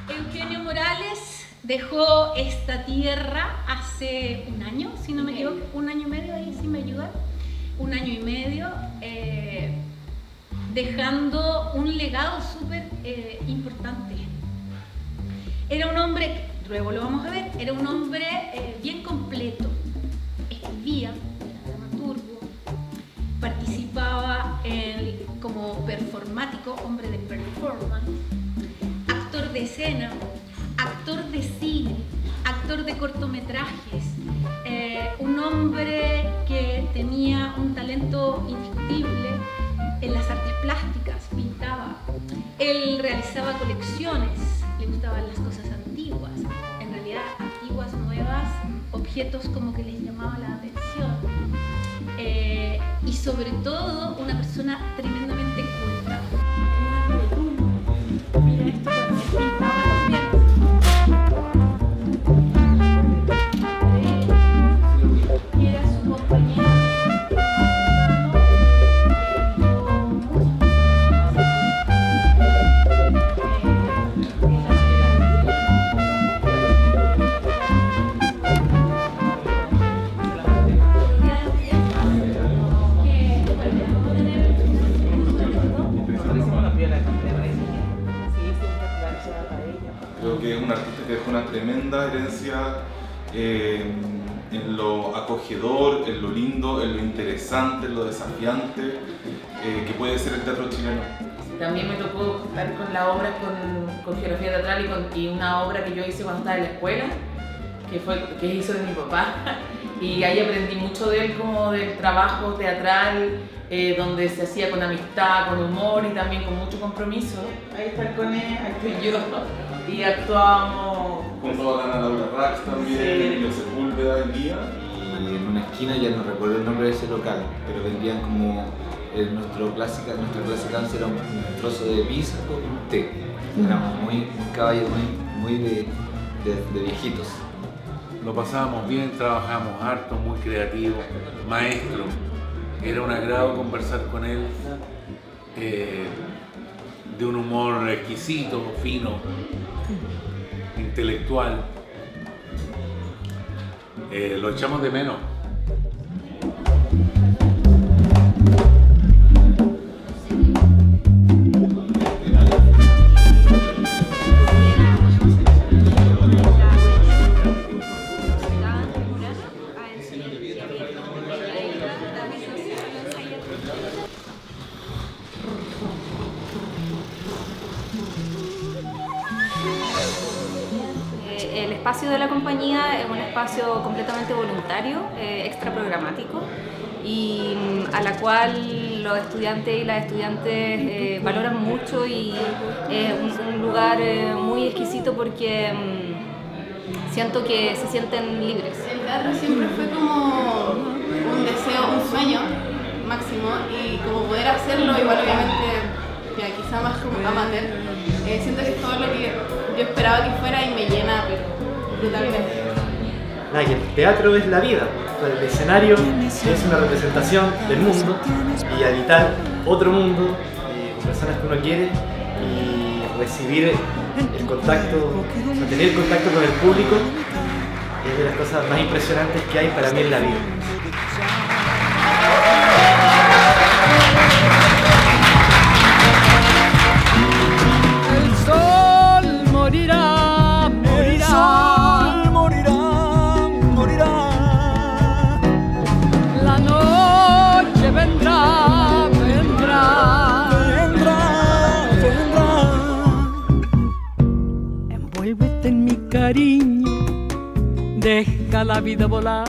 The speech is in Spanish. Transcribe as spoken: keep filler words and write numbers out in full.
Eugenio Morales dejó esta tierra hace un año, si no me equivoco, un año y medio, ahí sí me ayuda, un año y medio, eh, dejando un legado súper eh, importante. Era un hombre, luego lo vamos a ver, era un hombre eh, bien completo, escribía, era dramaturgo, participaba en, como performático, hombre de performance, actor de escena, actor de cine, actor de cortometrajes, eh, un hombre que tenía un talento indiscutible en las artes plásticas, pintaba, él realizaba colecciones, le gustaban las cosas antiguas, en realidad antiguas, nuevas, objetos como que les llamaba la atención, eh, y sobre todo una persona tremendamente culta. Mira esto, pintaba también. Y era su compañera. Creo que es un artista que dejó una tremenda herencia eh, en lo acogedor, en lo lindo, en lo interesante, en lo desafiante eh, que puede ser el teatro chileno. También me tocó estar con la obra, con, con geografía teatral y, con, y una obra que yo hice cuando estaba en la escuela, que, fue, que hizo de mi papá. Y ahí aprendí mucho de él, como del trabajo teatral, eh, donde se hacía con amistad, con humor y también con mucho compromiso. Ahí está el Cone, ahí estoy yo. Y actuábamos... Junto a Ana Laura Rax también, sí. Y José Púlveda el día. Y en una esquina, ya no recuerdo el nombre de ese local, pero vendían como eh, nuestro clásica, nuestra clásica danza era un trozo de pizza con un té. Éramos muy, un caballo muy, muy de, de, de viejitos. Lo pasábamos bien, trabajábamos harto, muy creativo, maestro. Era un agrado conversar con él, eh, de un humor exquisito, fino, intelectual. Eh, lo echamos de menos. El espacio de la compañía es un espacio completamente voluntario, eh, extra programático, y a la cual los estudiantes y las estudiantes eh, valoran mucho, y es un, un lugar eh, muy exquisito porque mm, siento que se sienten libres. El teatro siempre fue como un deseo, un sueño máximo, y como poder hacerlo, igual obviamente ya quizá más como amateur, eh, siento que es todo lo que yo esperaba que fuera y me llena pero brutalmente. Nada, y el teatro es la vida, el escenario es una representación del mundo y habitar otro mundo eh, con personas que uno quiere y recibir el contacto, mantener el contacto con el público es de las cosas más impresionantes que hay para mí en la vida. Envuélvete en mi cariño, deja la vida volar.